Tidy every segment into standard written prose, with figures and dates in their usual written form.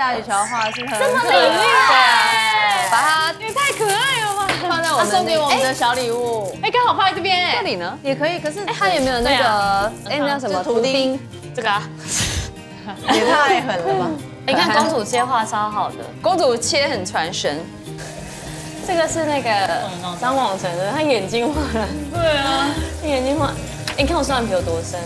大羽球的话是很这么可爱美丽对，把它也太可爱了吧！ 放在我们送给我们的小礼物。 哎，刚好放在这边哎。 这里呢？ 也可以，可是它有没有那个那叫什么图钉？ 这个啊， 也太狠了吧！ 你看公主切画超好的，公主切很传神。这个是那个张广成的，他眼睛画的。 对啊， 眼睛画，你看我双眼皮有多深。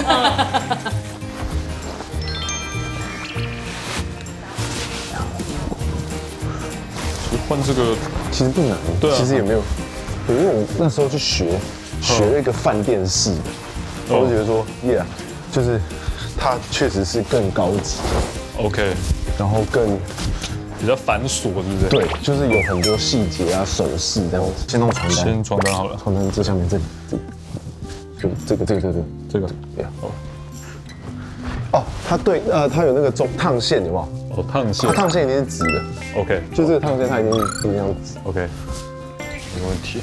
换这个其实不难， 对啊其实也没有，因为我那时候去学了一个饭店式的，我就觉得说，yeah，就是它确实是更高级， OK， 然后更比较繁琐，对不对？ 对，就是有很多细节啊、手势这样子。先弄床单， 先床单好了， 床单这下面这里，这个， 这个， 对啊。哦，它对，它有那个烫线，有没有？ 哦，烫线它烫线一定是直的 ，OK， 就这个烫线它一定是这样子。 OK， 没问题。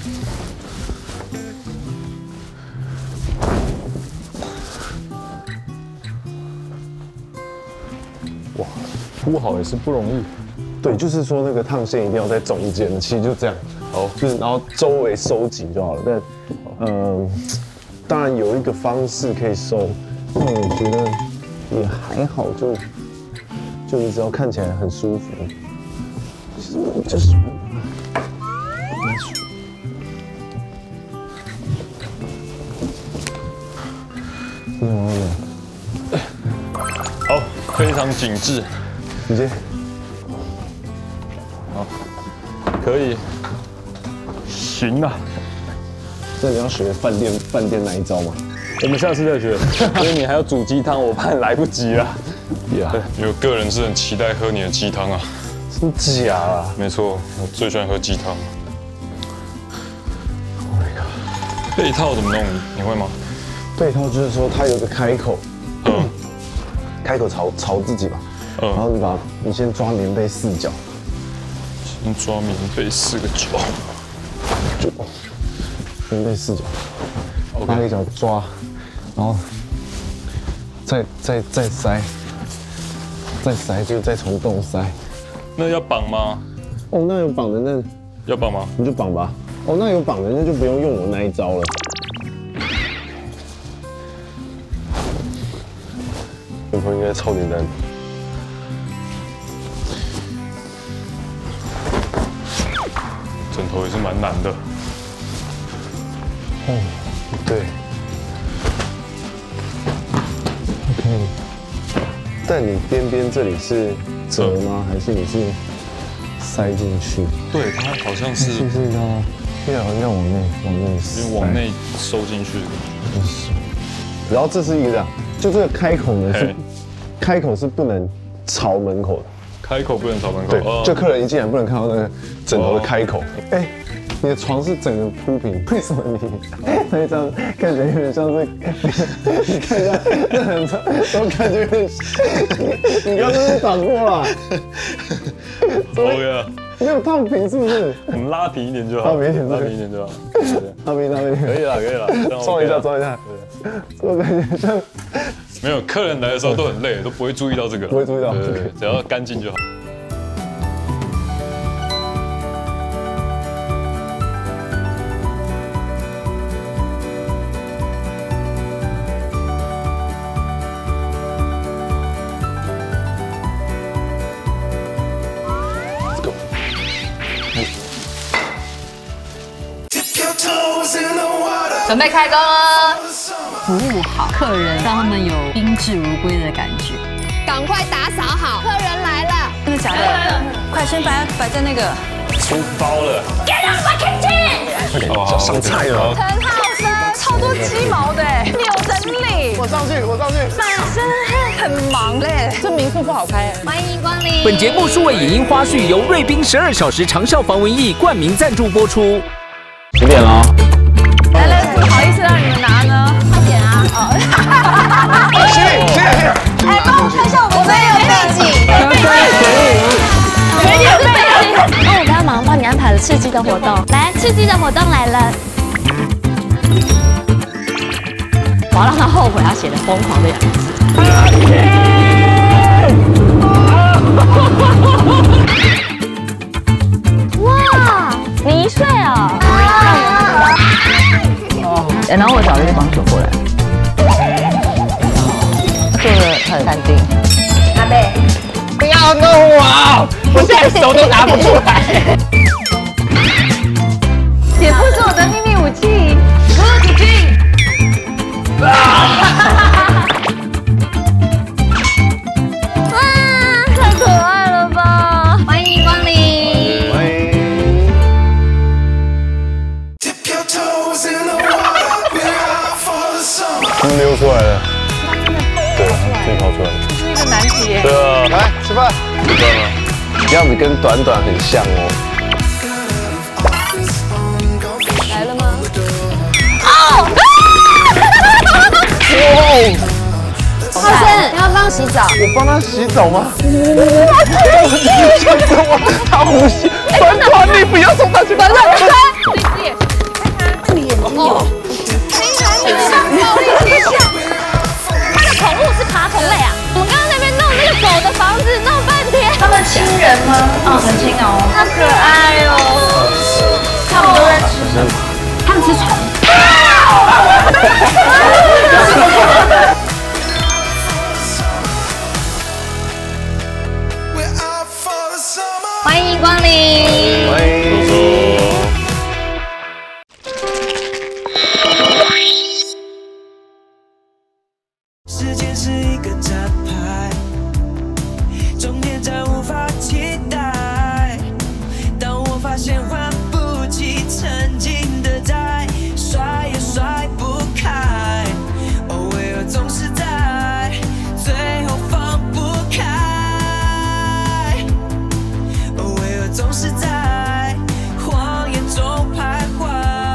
哇，铺好也是不容易。 对，就是说那个烫线一定要在中间，其实就这样。 好， 就是然后周围收紧就好了。但，当然有一个方式可以收，但我觉得也还好，就你只要看起来很舒服，就是。 好，非常紧致， 你先。 好，可以，行啊。 这你要学饭店那一招吗？ 我们下次再学，因为你还要煮鸡汤，我怕你来不及了。 呀， 因为我个人是很期待喝你的鸡汤啊。 真假啊？ 没错，我最喜欢喝鸡汤。 Oh my god！ 背套怎么弄？你会吗？ 背套就是说它有个开口，开口朝自己吧，然后你先抓棉被四角， 先抓棉被4个角， 就棉被四角，拿一脚抓，然后再塞，再塞就再从洞塞。 那要绑吗？ 哦，那有绑的那要绑吗？ 你就绑吧。哦，那有绑的那就不用我那一招了。枕头应该超简单。 枕头也是蛮难的。 哦，对。OK。但你边边这里是折吗？还是你是塞进去？ 对，它好像是是不是要往内塞？ 往内收进去的。 然后这是一个这样，就这个开口呢是开口是不能朝门口的。 开口不能朝门口。 对，就客人一进来不能看到那个枕头的开口。哎，你的床是整个铺平，为什么你那一张看起来有点像是？你看一下，那很长，都感觉有点。你刚刚是打过了。 OK 啊。 没有烫平是不是？ 我们拉平一点就好。 拉平一点， 拉平一点就好。 拉平。 可以了，可以了。 装一下。我感觉像。 没有，客人来的时候都很累，都不会注意到这个。 不会注意到。 对，只要干净就好。 准备开工哦！服务好客人，让他们有宾至如归的感觉。 赶快打扫好，客人来了。 真的假的？快先摆在那个。 出包了。 Get out my kitchen！ 快点，上菜了。 陈浩生，超多鸡毛的，你有整理。 我上去。 满身很忙嘞，这民宿不好开。 欢迎光临。 本节目数位影音花絮由瑞宾12小时长效防蚊液冠名赞助播出。 10点了。 来，不好意思让你们拿呢， 快点啊！ 哎，帮我看一下我们有背景。 那我们要马上帮你安排了刺激的活动，来，刺激的活动来了。 我要让他后悔他写的疯狂的样子。 很淡定。 阿贝， 不要弄我，我现在手都拿不出来。 铁布是我的秘密武器。子君。哇，太可爱了吧！欢迎光临。 欢迎。他们溜出来了。对，自己跑出来了。 这是一个难题耶。 对啊，来吃饭。吃饭了。样子跟短短很像哦。 来了吗？ 浩森，你要帮我洗澡？ 我帮他洗澡吗？吓死我！他呼吸，短短，你不要冲他去！短短， 这里眼睛有。暴力倾向。他的宠物是爬虫类啊！我们刚刚那边弄那个狗的房子，弄半天。他们亲人吗？哦，很亲哦。好可爱哦。他们都在吃什么？他们吃虫。欢迎光临。 欢迎。 时间是一个站牌，终点站无法替代。当我发现换不起曾经的债，甩也甩不开，哦，为何总是在最后放不开？哦，为何总是在谎言中徘徊？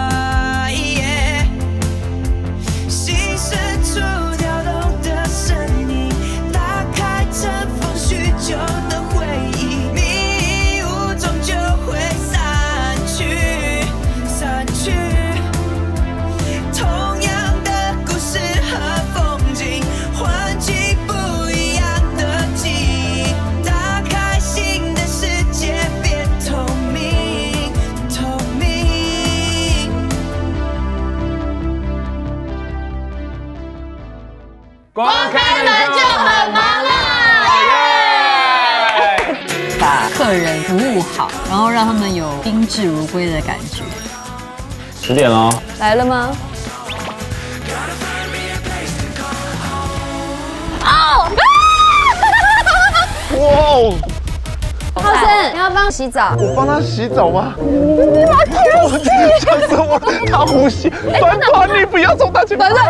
心深处跳动的声音，打开尘封许久的回忆，迷雾终究会散去，散去。同样的故事和风景，换起不一样的记忆，打开新的世界，变透明，透明。 光开门就很忙了。 把客人服务好，然后让他们有宾至如归的感觉。 10点哦。 来了吗？ 哇！ 浩森，你要帮我洗澡？ 我帮他洗澡吗？吓死我！他呼吸，短短，你不要冲他去！短短，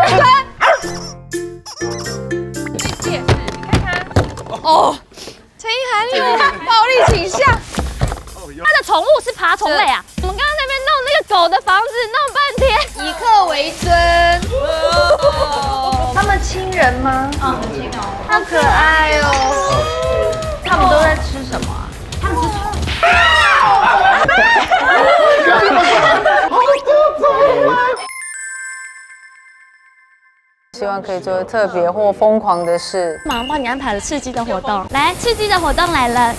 哦，陈意涵，你有暴力倾向。他的宠物是爬虫类啊！我们刚刚那边弄那个狗的房子，弄半天。以客为尊。他们亲人吗？嗯，很亲哦。好可爱哦。他们都在吃什么啊？他们吃虫。 希望可以做特别或疯狂的事。 马上帮你安排了刺激的活动，来，刺激的活动来了。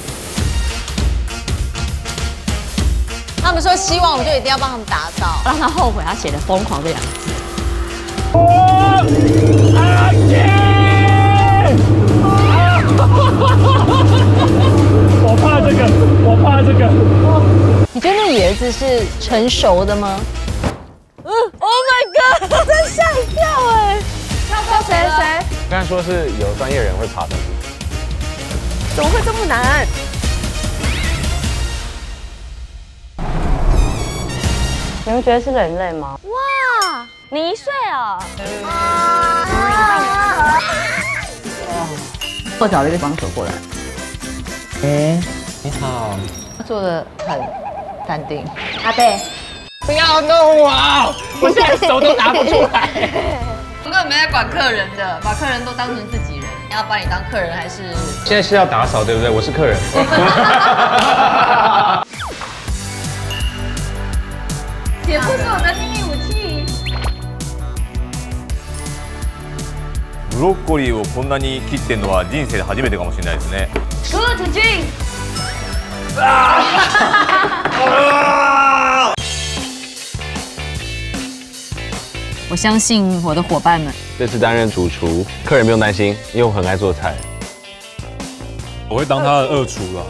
他们说希望，我们就一定要帮他们打造。 让他后悔他写的“疯狂”这2个字。 我怕这个，我怕这个。 你觉得那野子是成熟的吗 Oh my god！ 我真吓一跳哎！跳谁？ 刚才说是有专业人会爬上去， 怎么会这么难？ 你们觉得是人类吗？ 哇，你1岁哦！ 我找了一个帮手过来。 你好。 他做的很淡定。 阿贝， 不要弄我，我现在手都拿不出来。 我根本没在管客人的，把客人都当成自己人。要把你当客人还是？ 现在是要打扫对不对？我是客人。 铁布是我的秘密武器。 ブロッコリーをこんなに切ってるのは人生で初めてかもしれないですね。 子君。 我相信我的伙伴们。 这次担任主厨，客人不用担心，因为我很爱做菜。 我会当他的二厨啦。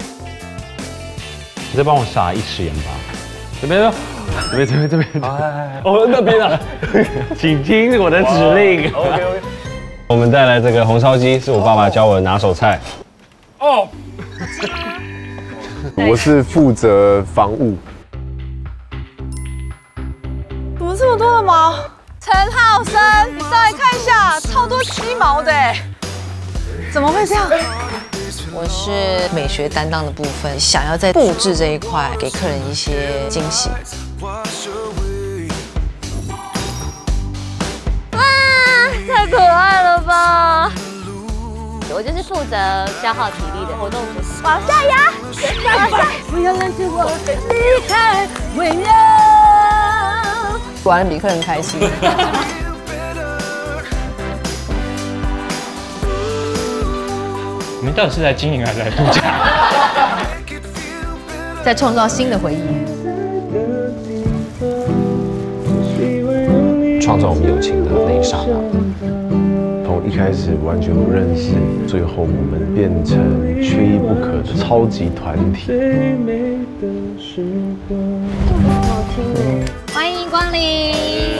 你再帮我撒1匙盐巴。这边，这边。哦，那边啊，请听我的指令。OK。我们再来这个红烧鸡，是我爸爸教我的拿手菜。哦。我是负责防务。 怎么这么多的毛？陈浩生，你上来看一下，超多鸡毛的哎，怎么会这样？ 我是美学担当的部分，想要在布置这一块给客人一些惊喜。 哇，太可爱了吧！我就是负责消耗体力的活动组，往下压，往下，不要让着我离开温柔。 玩得比客人开心。 你们到底是在经营还是在度假？ 在创造新的回忆。 创造我们友情的那一刹那。从一开始完全不认识，最后我们变成缺一不可的超级团体。 好听耶！欢迎光临。